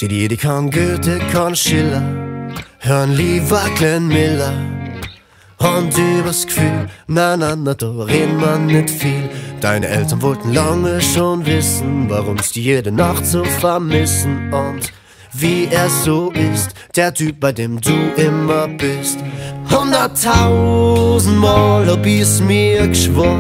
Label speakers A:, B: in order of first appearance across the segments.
A: die kann Goethe, kann Schiller, hören lieber Glenn Miller. Und übers Gefühl, na, da reden wir nicht viel. Deine Eltern wollten lange schon wissen, warum's die jede Nacht so vermissen. Und wie er so ist, der Typ, bei dem du immer bist. 100.000 Mal hab ich's mir geschworen,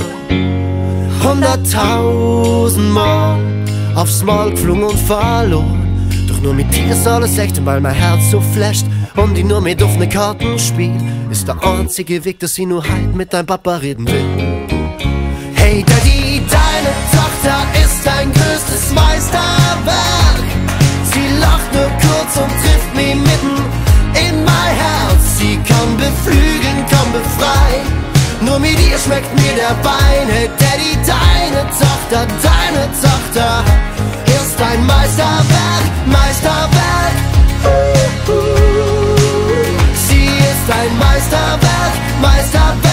A: 100.000 Mal aufs Maul geflogen und verloren. Doch nur mit dir ist alles echt, und weil mein Herz so flasht und ich nur mit offenen Karten spiel, ist der einzige Weg, dass ich nur heut mit deinem Papa reden will. Hey Daddy, deine Tochter ist dein größtes Meisterwerk. Sie lacht nur kurz und trifft mich mitten in mein Herz. Sie kann beflügeln, kann befreien, nur mit ihr schmeckt mir der Wein. Hey Daddy, deine Tochter ist ein Meisterwerk, Meisterwerk. Sie ist ein Meisterwerk, Meisterwerk.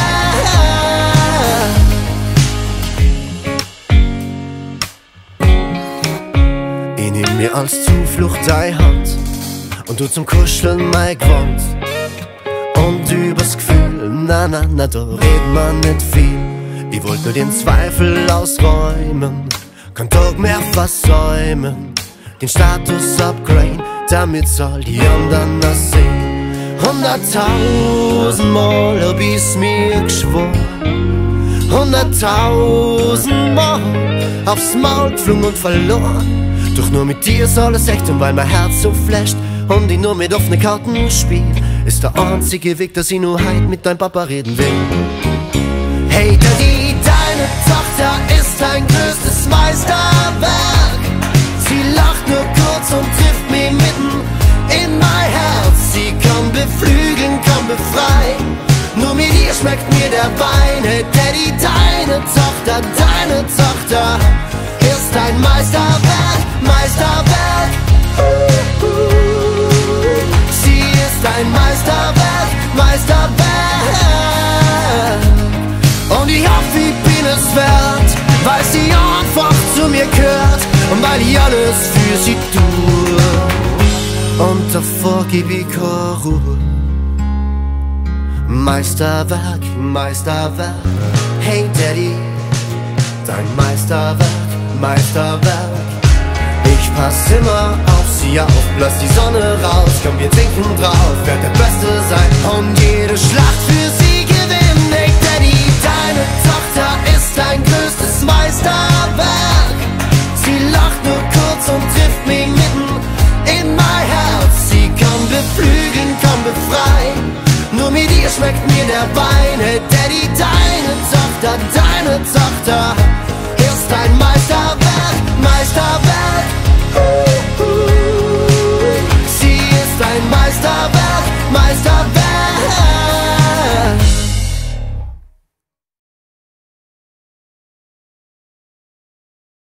A: Ich nehm mir als Zuflucht deine Hand und du zum Kuscheln mein Gewand. Und übers Gefühl, na, da reden wir nicht viel. Ich wollt nur den Zweifel ausräumen, kein Tag mehr versäumen, den Status upgraden, damit's all die anderen das sehen. 100.000 Mal hab ich's mir geschworen, 100.000 Mal aufs Maul geflogen und verloren. Doch nur mit dir ist alles echt, und weil mein Herz so flasht und ich nur mit offenen Karten spiel, ist der einzige Weg, dass ich nur heut mit deinem Papa reden will. Hey Daddy, deine Tochter ist dein größtes Meisterwerk. Sie lacht nur kurz und trifft mich mitten in mein Herz. Sie kann beflügeln, kann befreien, nur mit ihr schmeckt mir der Wein. Hey Daddy, deine Tochter ist ein Meisterwerk, Meisterwerk. Sie ist ein Meisterwerk, Meisterwerk. Und ich hoffe, ich bin es wert, weil sie einfach zu mir gehört und weil ich alles für sie tue. Und davor geb ich keine Ruhe. Meisterwerk, Meisterwerk. Hey Daddy, dein Meisterwerk, Meisterwerk. Ich pass immer auf sie auf, lass die Sonne raus, komm, wir trinken drauf, werd der Beste sein und jede Schlacht für sie gewinnen. Hey Daddy, deine Tochter ist dein größtes Meisterwerk. Sie lacht nur kurz und trifft mich mitten in mein Herz. Sie kann beflügeln, kann befreien, nur mit ihr schmeckt mir der Wein. Hey Daddy, deine Tochter ist ein Meisterwerk, Meisterwerk. Sie ist ein Meisterwerk, Meisterwerk.